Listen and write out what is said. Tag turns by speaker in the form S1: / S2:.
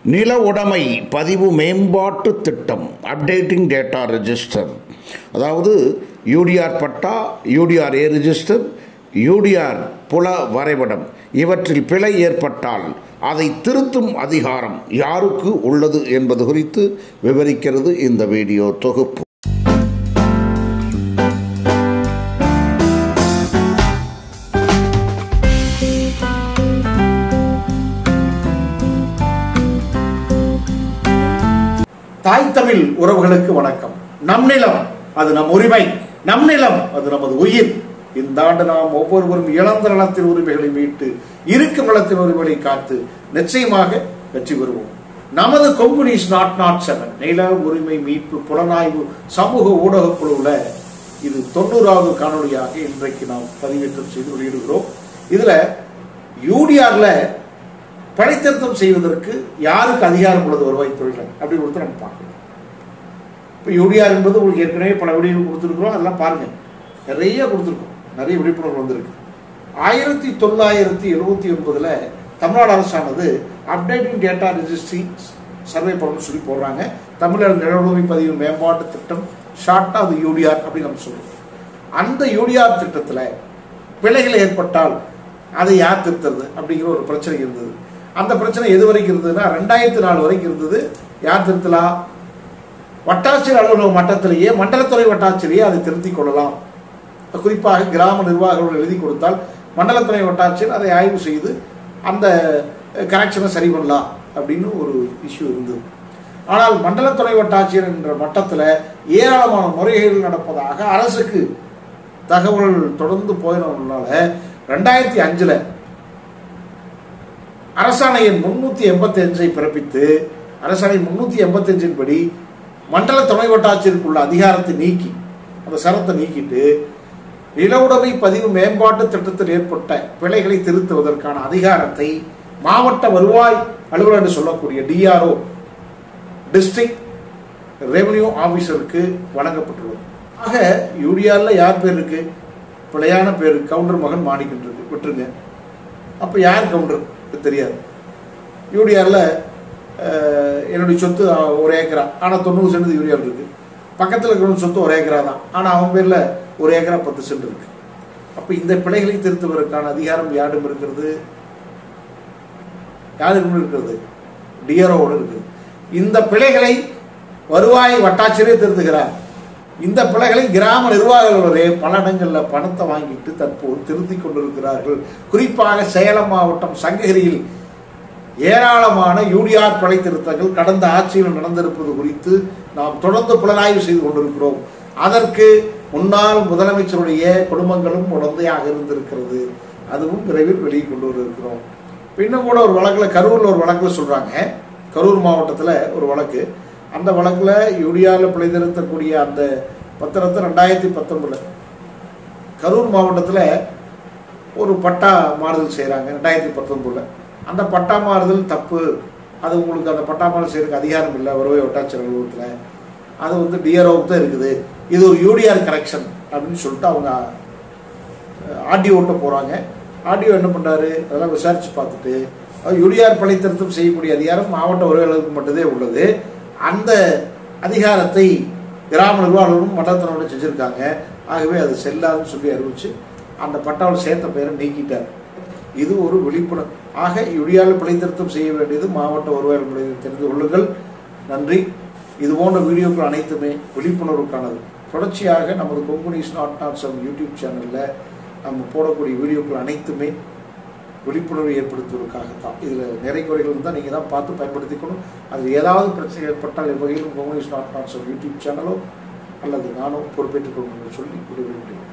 S1: நில உடைமை பதிவு மேம்பாட்டு திட்டம் அப்டேட்டிங் டேட்டா ரெஜிஸ்டர், அதாவது UDR patta, UDR A register, UDR புல வரைபடம் இவற்றில் பிழை ஏற்பட்டால் அதை திருத்தும் அதிகாரம் யாருக்கு உள்ளது என்பது குறித்து விவரிக்கிறது இந்த வீடியோ தொகுப்பு.
S2: தாய் தமிழ் உறவுகளுக்கு வணக்கம். நம் நிலம் அது நம் உரிமை, நம் நிலம் அது நமது உயிர். இந்த ஆண்டு நாம் ஒவ்வொருவரும் இழந்த நலத்தின் உரிமைகளை மீட்டு இருக்கும் நலத்தின் உரிமைகளை காத்து நிச்சயமாக வெற்றி பெறுவோம். நமது கொங்கு நியூஸ் 007 நில உரிமை மீட்பு புலனாய்வு சமூக ஊடக குழுவில் இது 90வது காணொலியாக இன்றைக்கு நாம் பதிவேற்றம் செய்து வெளியிடுகிறோம். இதுல யூடிஆர்ல படைத்திருத்தம் செய்வதற்கு யாருக்கு அதிகாரம் உள்ளது வருவாய்த்துறையில் அப்படின்னு கொடுத்து நம்ம பார்க்கணும். இப்போ யூடிஆர் என்பது உங்களுக்கு ஏற்கனவே பல வீடியோகள் கொடுத்துருக்குறோம், அதெல்லாம் பாருங்க, நிறைய கொடுத்துருக்கோம், நிறைய விழிப்புணர்வு வந்திருக்கு. 1979 தமிழ்நாடு அரசானது அப்டேட்டிங் டேட்டா ரெஜிஸ்ட்ரி சர்வே பண்ணணும்னு சொல்லி போடுறாங்க. தமிழக நிலவுரிமை பதிவு மேம்பாட்டு திட்டம், ஷார்ட்டா அது யூடிஆர் அப்படின்னு நம்ம சொல்றோம். அந்த யூடிஆர் திட்டத்தில் பிழைகள் ஏற்பட்டால் அதை யார் திருத்துறது அப்படிங்கிற ஒரு பிரச்சனை இருந்தது. அந்த பிரச்சனை எது வரைக்கும் இருந்ததுன்னா 2004 வரைக்கும் இருந்தது. யார் திருத்தலாம்? வட்டாட்சியர் அலுவலக மட்டத்திலேயே, மண்டலத்துறை வட்டாட்சியரையே அதை திருத்திக் கொள்ளலாம். குறிப்பாக கிராம நிர்வாகங்கள் எழுதி கொடுத்தால் மண்டலத்துறை வட்டாட்சியர் அதை ஆய்வு செய்து அந்த கரெக்ஷனை சரி பண்ணலாம் அப்படின்னு ஒரு இஷ்யூ இருந்தது. ஆனால் மண்டலத்துறை வட்டாட்சியர் என்ற மட்டத்தில் ஏராளமான முறைகேடுகள் நடப்பதாக அரசுக்கு தகவல் தொடர்ந்து போயினதுனால 2005 அரசாணை எண் 385 பிறப்பித்து, அரசாணை 385 படி மண்டல துணை வட்டாட்சியருக்குள்ள அதிகாரத்தை நீக்கி, அந்த சரத்தை நீக்கிட்டு நிலவுடைமை பதிவு மேம்பாட்டு திட்டத்தில் ஏற்பட்ட பிழைகளை திருத்துவதற்கான அதிகாரத்தை மாவட்ட வருவாய் அலுவலர் என்று சொல்லக்கூடிய டிஆர்ஓ, டிஸ்ட்ரிக்ட் ரெவன்யூ ஆபீசருக்கு வழங்கப்பட்டுள்ளது. ஆக யூடிஆர்ல யார் பேர் இருக்கு? பிழையான பேர் கவுண்டர் மகன் மாணிக்கன் இருக்கு, விட்டுருங்க. அப்ப யார் கவுண்டர் தெரியாது. யூடிஆர்ல என்னுடைய சொத்து 1 ஏக்கரா, ஆனா 90 சென்ட் யூடிஆர் இருக்கு. பக்கத்தில் இருக்கிற சொத்து 1 ஏக்கரா தான், ஆனா அவன் பேர்ல 1 ஏக்கரா 10 சென்ட் இருக்கு. அப்ப இந்த பிழைகளை திருத்துவதற்கான அதிகாரம் யாரிடம் இருக்கிறது? யாரிடம் இருக்கிறது? டிஆர்ஓவோடு இருக்குது. இந்த பிழைகளை வருவாய் வட்டாட்சியரே திருத்துகிறார். இந்த பிழைகளை கிராம நிர்வாகிகளே பல இடங்களில் பணத்தை வாங்கிட்டு தற்போது திருத்தி கொண்டிருக்கிறார்கள். குறிப்பாக சேலம் மாவட்டம் சங்ககிரியில் ஏராளமான யூடிஆர் பிழை திருத்தங்கள் கடந்த ஆட்சியில் நடந்திருப்பது குறித்து நாம் தொடர்ந்து புலனாய்வு செய்து கொண்டிருக்கிறோம். அதற்கு முன்னாள் முதலமைச்சருடைய குடும்பங்களும் உடந்தையாக இருந்திருக்கிறது. அதுவும் விரைவில் வெளியே கொண்டு வந்திருக்கிறோம். இன்னும் கூட ஒரு வழக்கில், கரூரில் ஒரு வழக்கில் சொல்றாங்க, கரூர் மாவட்டத்தில் ஒரு வழக்கு. அந்த வழக்கில் யூடிஆரில் பிழை திருத்தக்கூடிய அந்த பத்திரத்தை 2019 கரூர் மாவட்டத்தில் ஒரு பட்டா மாறுதல் செய்கிறாங்க. 2019 அந்த பட்டா மாறுதல் தப்பு, அது உங்களுக்கு அந்த பட்டா மாறுதல் செய்யறதுக்கு அதிகாரம் இல்லை வருவாய் வட்டாட்சியர் அலுவலகத்தில், அது வந்து டிஆர்ஓவுக்கு தான் இருக்குது, இது ஒரு யூடிஆர் கரெக்ஷன் அப்படின்னு சொல்லிட்டு அவங்க ஆர்டிஓட்ட போகிறாங்க. ஆர்டிஓ என்ன பண்ணுறாரு, அதெல்லாம் விசாரித்து பார்த்துட்டு யூடிஆர் பிழை திருத்தம் செய்யக்கூடிய அதிகாரம் மாவட்ட வருவாய் அலுவலகத்துக்கு மட்டும்தே உள்ளது, அந்த அதிகாரத்தை கிராம நிர்வாகமும் மட்டத்தினோட செஞ்சுருக்காங்க, ஆகவே அது செல்லாதுன்னு சொல்லி அறிவிச்சு அந்த பட்டாவில் சேர்த்த பெயரை நீக்கிட்டார். இது ஒரு விழிப்புணர்வு. ஆக யூடிஆரில் பிழை திருத்தம் செய்ய வேண்டியது மாவட்ட வருவாய் அலுவலகத்தை தெரிந்து கொள்ளுங்கள். நன்றி. இது போன்ற வீடியோக்கள் அனைத்துமே விழிப்புணர்வுக்கானது. தொடர்ச்சியாக நமது கொங்கு நியூஸ் 007 யூடியூப் சேனலில் நம்ம போடக்கூடிய வீடியோக்கள் அனைத்துமே விழிப்புணர்வு ஏற்படுத்துவதற்காகத்தான். இதில் நிறை குறைகள் இருந்தால் நீங்கள் தான் பார்த்து பயன்படுத்திக்கணும். அதில் ஏதாவது பிரச்சனை ஏற்பட்டால் எவ்வகையிலும் கொங்கு நியூஸ் 007 யூடியூப் சேனலோ அல்லது நானோ பொறுப்பேற்றுக் கொள்ளணும்னு சொல்லி விடுவிக்கிறேன்.